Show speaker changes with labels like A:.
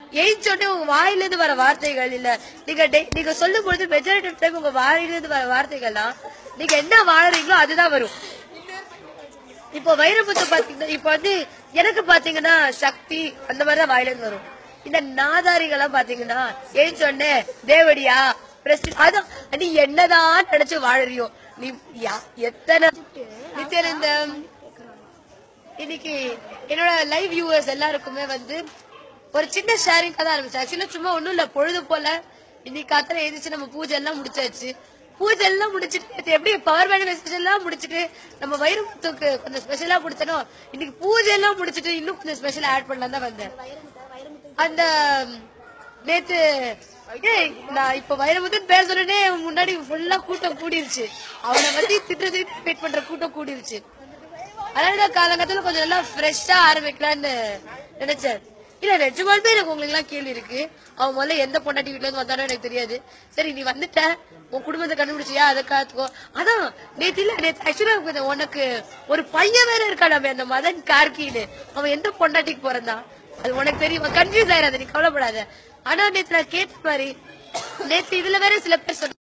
A: எழுந்தோடனே உங்க வாயிலிருந்து வர வார்த்தைகள் இல்ல, நீங்க சொல்லும் பொழுது மெஜாரிட்டி ஆஃப் டைம் உங்க வாயிலிருந்து வர வார்த்தைகள்லாம் நீங்க என்ன வாழறீங்களோ அதுதான் வரும். இப்போ வைரமுத்து பாத்தீங்கன்னா இப்ப எனக்கு பாத்தீங்கன்னா சக்தி அந்த மாதிரிதான் வாயிலிருந்து வரும். இந்த நாதாரிகள்லாம் பாத்தீங்கன்னா எழுந்தோடனே தேவடியா அதான் நீ என்னதான் நினைச்சு வாழறியோ நீ எத்தனை நித்யானந்தம். இன்னைக்கு என்னோட லைவ் வியூவர்ஸ் எல்லாருக்குமே ஒரு சின்ன ஷேரிங் தான் ஆரம்பிச்சு. ஆக்சுவலா சும்மா ஒண்ணும் இல்ல, பொழுது போல இன்னைக்கு காத்துல எழுதிச்சு நம்ம பூஜை எல்லாம் முடிச்சாச்சு. பூஜை எல்லாம் முடிச்சுட்டு எப்படி பவர் மேனிஃபெஸ்டேஷன் எல்லாம் முடிச்சுட்டு நம்ம வைரமுத்துக்கு கொஞ்சம் ஸ்பெஷலா முடிச்சனோ, இன்னைக்கு பூஜை எல்லாம் முடிச்சுட்டு இன்னும் கொஞ்சம் ஸ்பெஷலா ஆட் பண்ணலாம் தான் வந்தேன். அந்த நேத்து நான் இப்ப வைரமுத்துன்னு பேர் சொன்னே முன்னாடி ஃபுல்லா கூட்டம் கூடிருச்சு. அவனை பத்தி திட்டு வெயிட் பண்ற கூட்டம் கூடிருச்சு. அதனால காலங்கத்துல கொஞ்சம் நல்லா ஃப்ரெஷ்ஷா ஆரம்பிக்கலான்னு நினைச்சேன். இல்ல நிஜமாலுமே எனக்கு உங்களுக்கு எல்லாம் கேள்வி இருக்கு. அவன் முதல்ல எந்த பொண்டாட்டி வீட்டுல இருந்து வந்தானோ எனக்கு தெரியாது. சரி நீ வந்துட்ட, உன் குடும்பத்தை கண்டுபிடிச்சியா, அதை காத்துக்கோ. அதான் நேத்து ஆக்சுவலா உனக்கு ஒரு பையன் வேற இருக்கா, நம்ம அந்த மதன் கார்கின்னு. அவன் எந்த பொண்டாட்டிக்கு பிறந்தான் அது உனக்கு தெரியும். கன்ஃபியூஸ் ஆயிடாத, நீ கவலைப்படாத. ஆனா நேத்து நான் கேட்ட மாதிரி நேத்து இதுல வேற சில பேர்